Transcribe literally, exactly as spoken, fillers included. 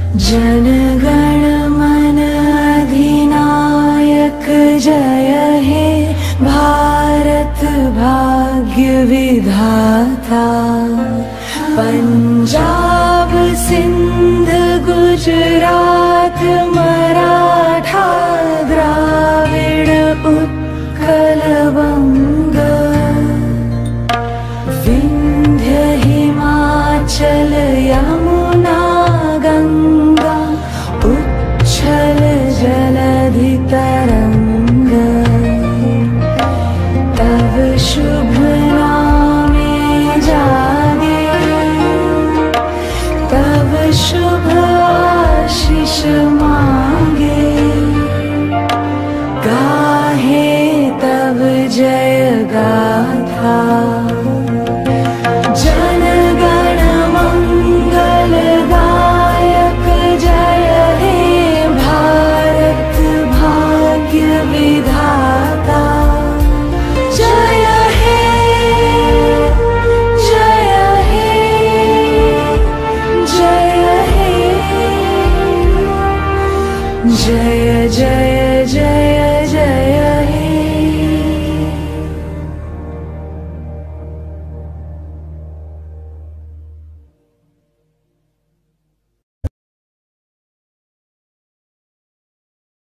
जन गण मन अधिनायक जय हे भारत भाग्य विधाता। पंजाब सिंध गुजरात मराठा द्राविड़ उत्कल बंग, विंध्य हिमाचल यमुना गंगा उच्छल जलधि तरंग। तव शुभ नामे जागे, तव शुभ आशीष मांगे। गाहे तव जय गाथा, जन गण मंगल दायक जय हे भारत भाग्य विधाता। जय हे जय हे जय हे, जय जय जय